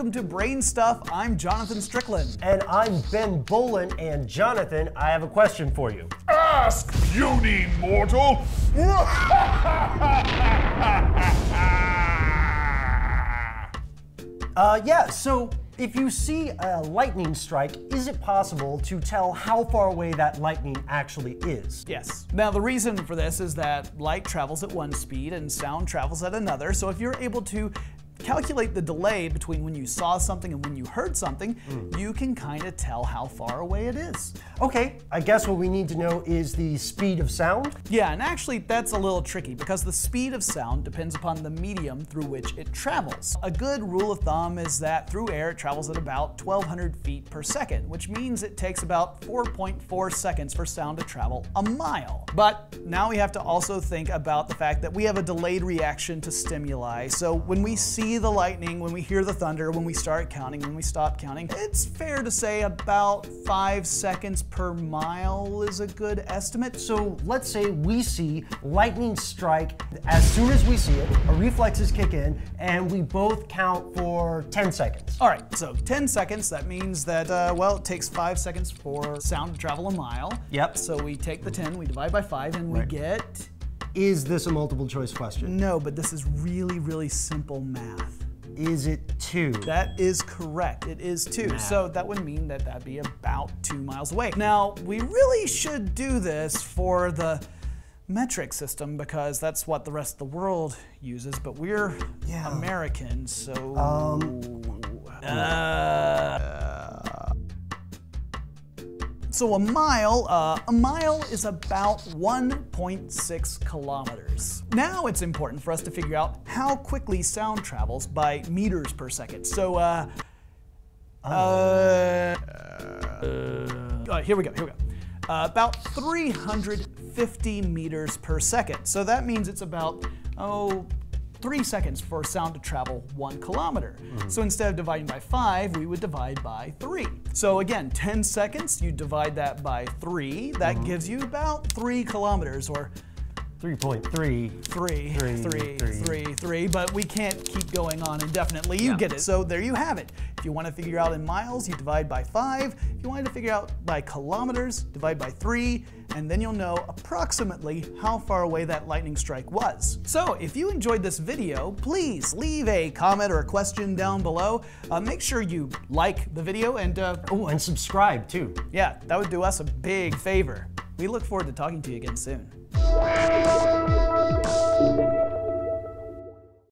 welcome to BrainStuff. I'm Jonathan Strickland. And I'm Ben Bolin, and Jonathan, I have a question for you. Ask, puny mortal! So if you see a lightning strike, is it possible to tell how far away that lightning actually is? Yes. Now the reason for this is that light travels at one speed and sound travels at another. So if you're able to calculate the delay between when you saw something and when you heard something, you can kind of tell how far away it is. Okay, I guess what we need to know is the speed of sound. Yeah, and actually that's a little tricky because the speed of sound depends upon the medium through which it travels. A good rule of thumb is that through air it travels at about 1,200 feet per second, which means it takes about 4.4 seconds for sound to travel a mile. But now we have to also think about the fact that we have a delayed reaction to stimuli. So when we see the lightning, when we hear the thunder, when we start counting, when we stop counting, it's fair to say about 5 seconds per mile is a good estimate. So let's say we see lightning strike. As soon as we see it, our reflexes kick in, and we both count for 10 seconds. All right, so 10 seconds, that means that, well, it takes 5 seconds for sound to travel a mile. Yep. So we take the 10, we divide by 5, and we get... Is this a multiple choice question? No, but this is really, really simple math. Is it 2? That is correct, it is 2. Math. So that would mean that that'd be about 2 miles away. Now, we really should do this for the metric system because that's what the rest of the world uses, but we're Americans, so... So a mile is about 1.6 kilometers. Now it's important for us to figure out how quickly sound travels by meters per second. So, here we go. About 350 meters per second. So that means it's about, 3 seconds for sound to travel 1 kilometer. So instead of dividing by 5, we would divide by 3. So again, 10 seconds, you divide that by 3, that gives you about 3 kilometers, or 3.3. but we can't keep going on indefinitely. You get it. So there you have it. If you want to figure out in miles, you divide by 5. If you want to figure out by kilometers, divide by 3, and then you'll know approximately how far away that lightning strike was. So if you enjoyed this video, please leave a comment or a question down below. Make sure you like the video and and subscribe too. Yeah, that would do us a big favor. We look forward to talking to you again soon.